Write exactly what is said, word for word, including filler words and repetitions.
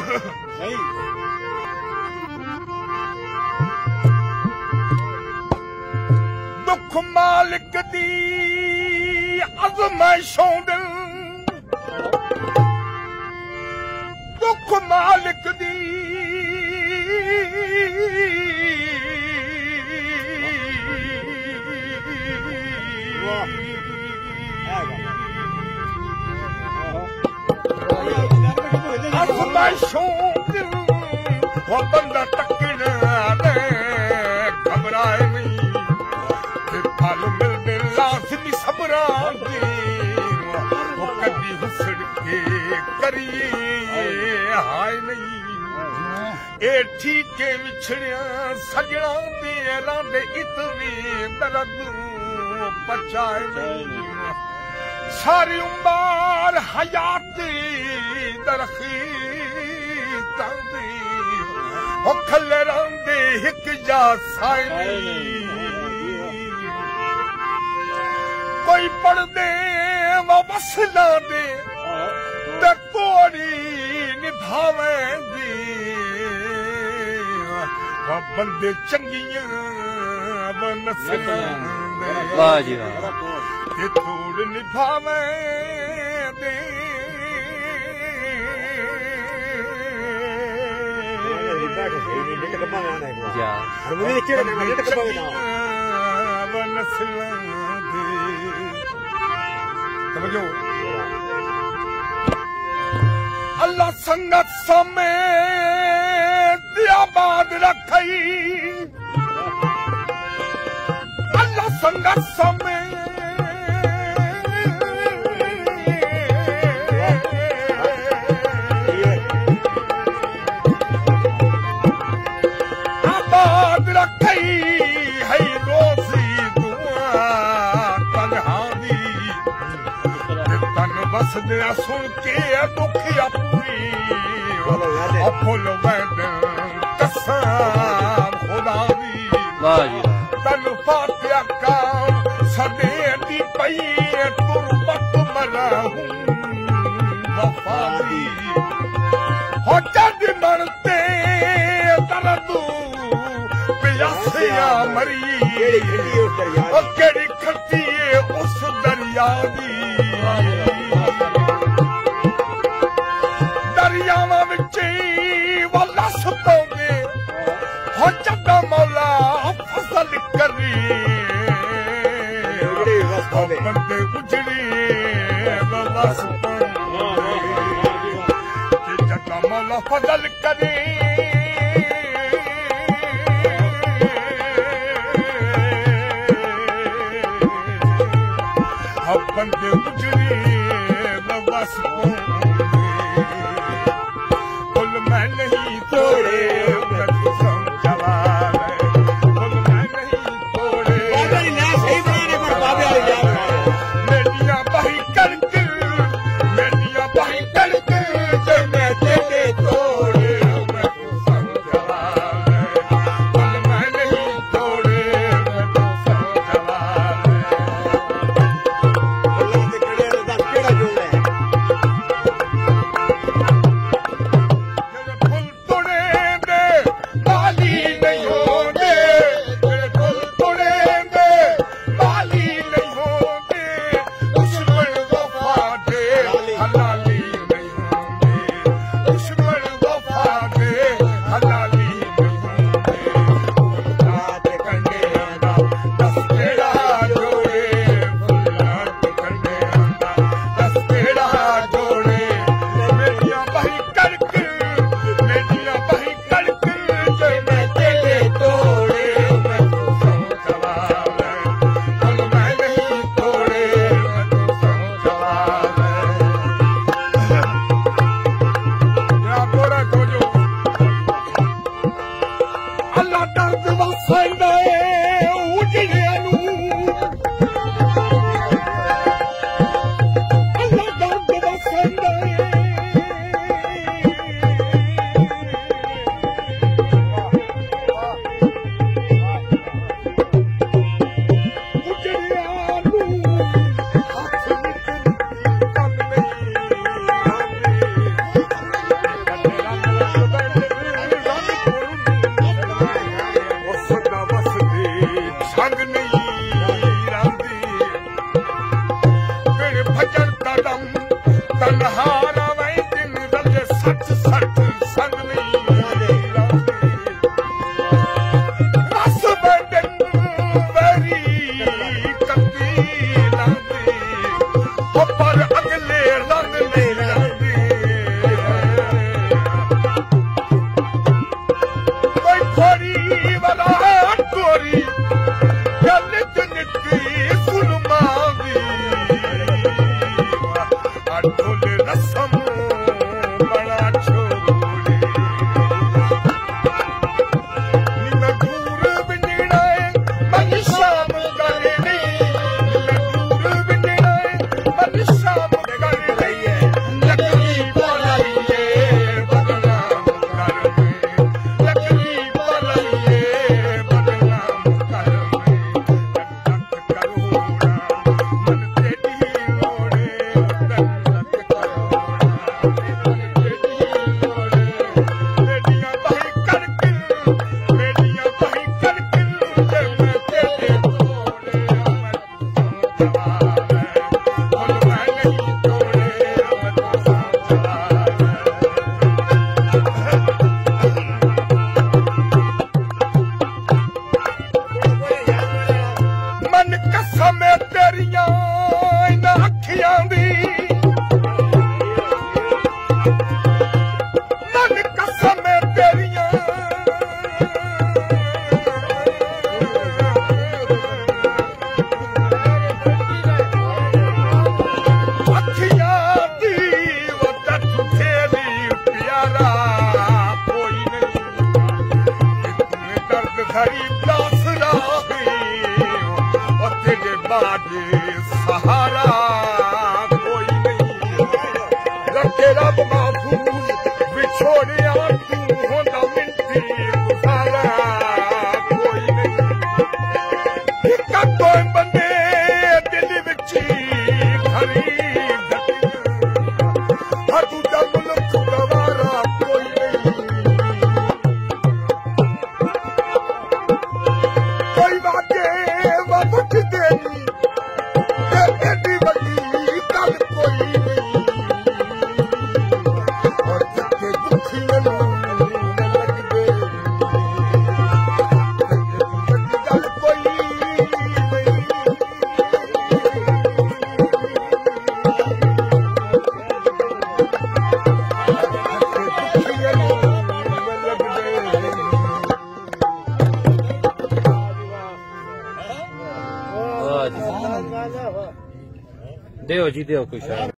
दुख मालिक दी अज़माइशों दिल दुख मालिक दी अज़माइशों दिल वो बंदा टकरा ले घबराए नहीं फल मिलदे लाज़मी सबरां दे वो कदी हुसड़ के करिए हाय नहीं ए ठीके विछड़िया सजणा दे रांदे इतनी दर्द बचाए नहीं सारी उम्र हयात दरख़ीतां दे ओ खले रांदे हिक जा साए नहीं कोई पढ़ दे वो वसला दे ते कोड़ी निभावेंदी वो बंदे चंगियां वो नस्लां दे वाह जी वाह ते तोड़ निभावेंदी जा वो नस्लां समझो अल्लाह संगत समेत आबाद रखई अल्लाह संगत समेत आबाद रखई है रोजी दुआ तन्हावी तन बस दे सुन के दुख अपनी फुल वैद कसम खुदा दी तन फातिहा का सदे दी पई तुरबत मरहूं वफा दी हो जद मरते दर्द प्यासिया मरी ओ केड़ी खट्टी उस दरिया दी दरियावां विच वलस पौंदे हो जदा मौला फसल करी बंदे उजड़ी वलस पौंदे जदा मौला फसल करी बंदे उजड़ी वलस पौंदे फुल मैं नहीं तोड़े जवाब फुल मैं नहीं तोड़े मेरिया बही कड़क मेरिया बही कड़क जब मैं तेरे तोड़े जवाब फुल मैं नहीं तोड़े जवाब सच सच संग नहीं रस बंदन वरी ककी लांदी पर अगले रंग नहीं लांदी कोई थोड़ी वाला टोरी गल निकी सुरमा दी अठुल रसम बड़ा छोड़े निन दूर बिनड़े मन शाम करनी निन दूर बिनड़े मन शाम करनी लकड़ी पलाइए बदनाम कर में लकड़ी पलाइए बदनाम कर में लख करोड़ा मन तेरी ओढ़े लख करोड़ा मन तेरी ओढ़े बेटियां भाई करके बेटियां भाई करके जब तेरे तोड़े अमर जवान बोल मैं नहीं तोड़े अमर जवान मन कसम तेरियां इन्हां अखियां दी मन कसम तेरियां अखियां दी वत तेरी प्यारा कोई नहीं इतने दर्द भरी दासरा और तेरे बाद सहारा कोई नहीं रखे रब महफूज बिछोड़िया तू होना मिलती गुजारा कोई नहीं इक्का कोई बंदे दिल विची घरी हर दूजा मुल्क गवारा कोई नहीं कोई वाके वक्त देनी एडी वड्डी गल कोई नहीं और जिथे दुखियां नूं लगदे वड्डी गल कोई नहीं दुखियां नूं लगदे देओ जी देओ कुछ